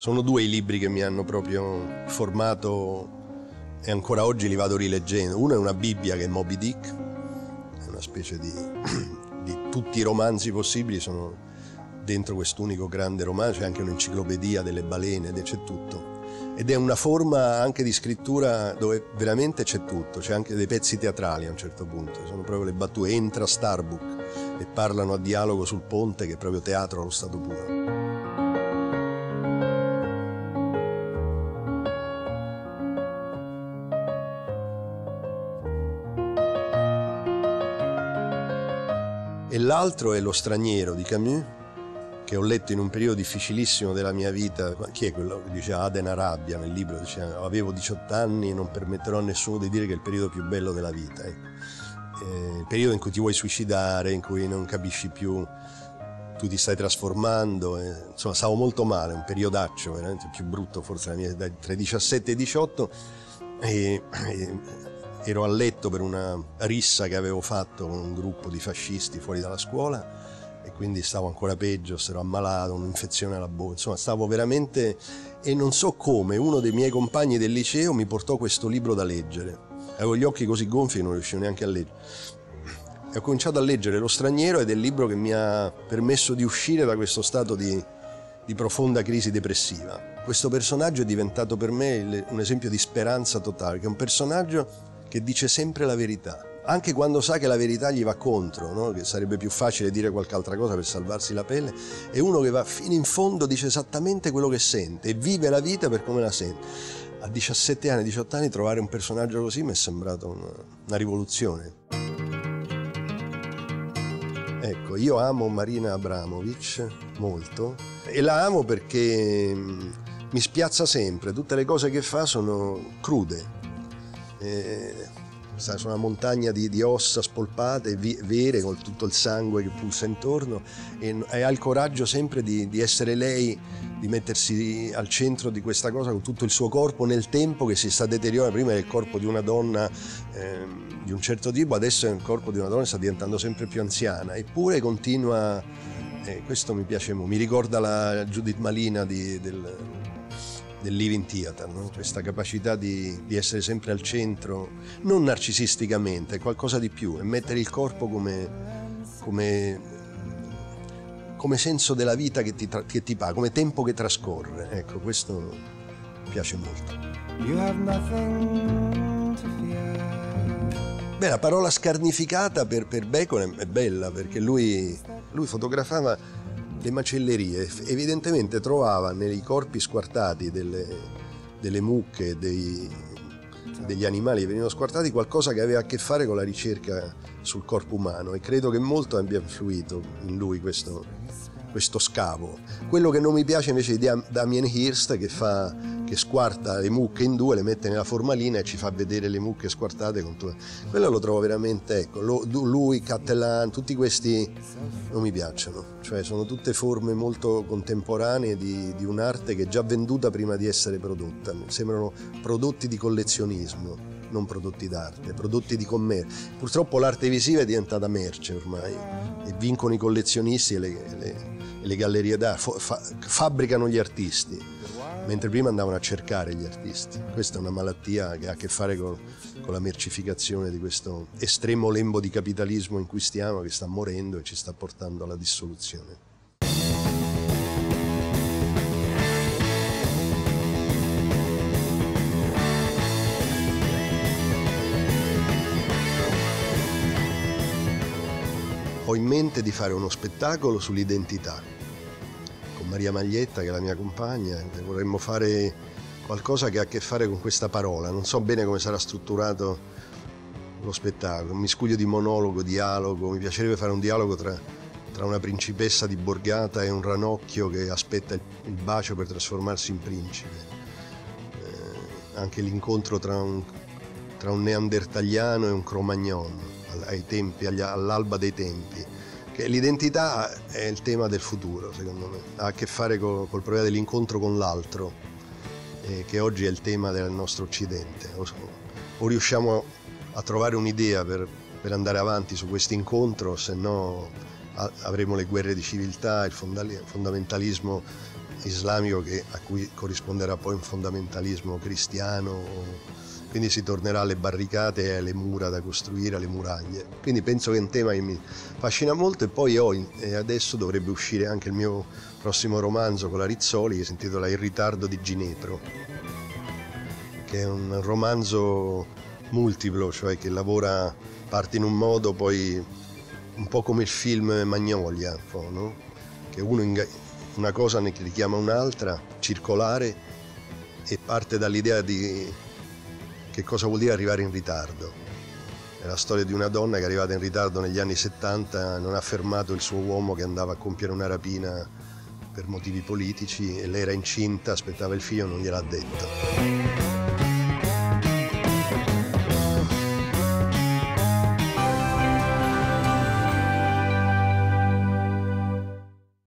Sono due i libri che mi hanno proprio formato e ancora oggi li vado rileggendo. Uno è una Bibbia che è Moby Dick, è una specie di tutti i romanzi possibili sono dentro quest'unico grande romanzo, c'è anche un'enciclopedia delle balene, c'è tutto. Ed è una forma anche di scrittura dove veramente c'è tutto, c'è anche dei pezzi teatrali a un certo punto, sono proprio le battute, entra Starbuck e parlano a dialogo sul ponte che è proprio teatro allo stato puro. E l'altro è Lo straniero di Camus, che ho letto in un periodo difficilissimo della mia vita. Chi è quello che diceva Aden Arabia nel libro? Diceva, avevo 18 anni e non permetterò a nessuno di dire che è il periodo più bello della vita. Ecco. Il periodo in cui ti vuoi suicidare, in cui non capisci più, tu ti stai trasformando. Insomma, stavo molto male, un periodaccio veramente più brutto forse la mia, tra i 17 e i 18. Ero a letto per una rissa che avevo fatto con un gruppo di fascisti fuori dalla scuola e quindi stavo ancora peggio, ero ammalato, un'infezione alla bocca, insomma stavo veramente... E non so come, uno dei miei compagni del liceo mi portò questo libro da leggere. Avevo gli occhi così gonfi che non riuscivo neanche a leggere. E ho cominciato a leggere Lo straniero ed è il libro che mi ha permesso di uscire da questo stato di profonda crisi depressiva. Questo personaggio è diventato per me un esempio di speranza totale, che è un personaggio che dice sempre la verità, anche quando sa che la verità gli va contro, no? Che sarebbe più facile dire qualche altra cosa per salvarsi la pelle, è uno che va fino in fondo, dice esattamente quello che sente e vive la vita per come la sente. A 17 anni, 18 anni trovare un personaggio così mi è sembrato una rivoluzione. Ecco, io amo Marina Abramovic molto e la amo perché mi spiazza sempre, tutte le cose che fa sono crude. Sono una montagna di ossa spolpate, vere, con tutto il sangue che pulsa intorno e ha il coraggio sempre di essere lei, di mettersi al centro di questa cosa con tutto il suo corpo nel tempo che si sta deteriorando. Prima era il corpo di una donna di un certo tipo, adesso è il corpo di una donna che sta diventando sempre più anziana, eppure continua, questo mi piace molto, mi ricorda la Judith Malina del Living Theater, no? Questa capacità di essere sempre al centro, non narcisisticamente, qualcosa di più, e mettere il corpo come senso della vita che ti paga, come tempo che trascorre. Ecco, questo mi piace molto. You have nothing to fear. Beh, la parola scarnificata per Bacon è bella, perché lui fotografava le macellerie, evidentemente trovava nei corpi squartati delle mucche, degli animali che venivano squartati qualcosa che aveva a che fare con la ricerca sul corpo umano, e credo che molto abbia influito in lui questo scavo. Quello che non mi piace invece di Damien Hirst, che squarta le mucche in due, le mette nella formalina e ci fa vedere le mucche squartate quello lo trovo veramente, ecco, lui, Cattelan, tutti questi non mi piacciono, cioè sono tutte forme molto contemporanee di un'arte che è già venduta prima di essere prodotta, sembrano prodotti di collezionismo, non prodotti d'arte, prodotti di commercio. Purtroppo l'arte visiva è diventata merce ormai e vincono i collezionisti e le gallerie d'arte, fabbricano gli artisti, mentre prima andavano a cercare gli artisti. Questa è una malattia che ha a che fare con la mercificazione di questo estremo lembo di capitalismo in cui stiamo, che sta morendo e ci sta portando alla dissoluzione. Ho in mente di fare uno spettacolo sull'identità con Maria Maglietta, che è la mia compagna, e vorremmo fare qualcosa che ha a che fare con questa parola. Non so bene come sarà strutturato lo spettacolo, un miscuglio di monologo, dialogo. Mi piacerebbe fare un dialogo tra una principessa di borgata e un ranocchio che aspetta il bacio per trasformarsi in principe. Anche l'incontro tra un neandertaliano e un Cro-Magnon all'alba dei tempi, che l'identità è il tema del futuro, secondo me, ha a che fare col problema dell'incontro con l'altro, che oggi è il tema del nostro Occidente. O riusciamo a trovare un'idea per andare avanti su questo incontro, se no avremo le guerre di civiltà, il fondamentalismo islamico a cui corrisponderà poi un fondamentalismo cristiano, quindi si tornerà alle barricate e alle mura da costruire, alle muraglie. Quindi penso che è un tema che mi affascina molto, e poi adesso dovrebbe uscire anche il mio prossimo romanzo con la Rizzoli, che si intitola Il ritardo di Ginepro, che è un romanzo multiplo, cioè che parte in un modo, poi un po' come il film Magnolia, no? Che una cosa ne richiama un'altra, circolare, e parte dall'idea di che cosa vuol dire arrivare in ritardo. È la storia di una donna che è arrivata in ritardo negli anni 70, non ha fermato il suo uomo che andava a compiere una rapina per motivi politici, e lei era incinta, aspettava il figlio, non gliel'ha detto.